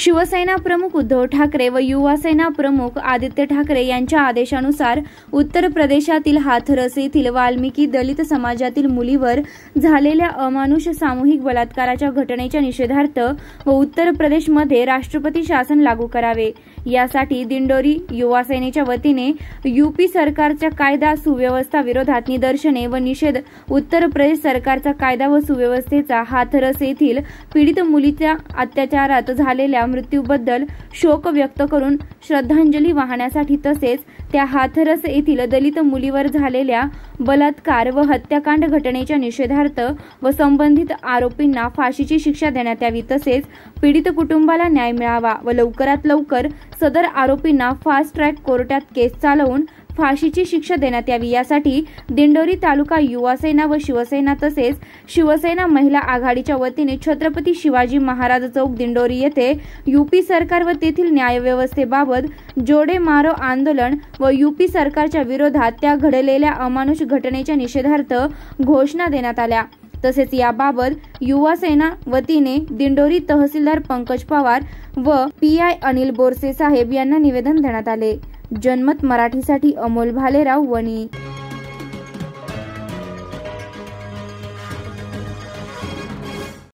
शिवसेना प्रमुख उद्धव ठाकरे व युवा सेना प्रमुख आदित्य ठाकरे यांच्या आदेशानुसार उत्तर प्रदेशातील हाथरस येथील वाल्मिकी दलित समाजातील मुलीवर झालेल्या अमानुष सामूहिक बलात्काराच्या घटनेच्या निषेधार्थ व उत्तर प्रदेशमध्ये राष्ट्रपती शासन लागू करावे यासाठी दिंडोरी युवा सेनेच्या वतीने यूपी सरकारच्या कायदा सुव्यवस्था विरोधात निदर्शने व निषेध उत्तर प्रदेश सरकारचा कायदा व सुव्यवस्थेचा हाथरस येथील पीडित मुलीच्या अत्याचारात झालेल्या मृत्यूबद्दल शोक व्यक्त करून श्रद्धांजली वाहण्यासाठी तसेच त्या हाथरस येथील दलित मुलीवर झालेल्या बलात्कार व हत्याकांड घटनेच्या निषेधार्थ व संबंधित आरोपींना फाशीची शिक्षा देण्यात यावी तसेच पीडित कुटुंबाला न्याय मिळावा व लवकरात लवकर सदर आरोपींना फास्ट ट्रॅक कोर्टात केस चालवून फाशीची शिक्षा देण्यात यावी यासाठी दिंडोरी तालुका युवा सेना व शिवसेना तसेच शिवसेना महिला आघाडीच्या वतीने छत्रपती शिवाजी महाराज चौक दिंडोरी येथे यूपी सरकार व तेथील न्यायव्यवस्थेबाबत जोडे मारो आंदोलन व यूपी सरकारच्या विरोधात त्या घडलेल्या अमानुष घटनेच्या निषेधार्थ घोषणा देण्यात आल्या। तसेच याबाबत युवा सेना वतीने दिंडोरी तहसीलदार पंकज पवार व PI अनिल बोरसे साहेब यांना निवेदन देण्यात आले। जनमत मराठीसाठी अमोल भालेराव वणी।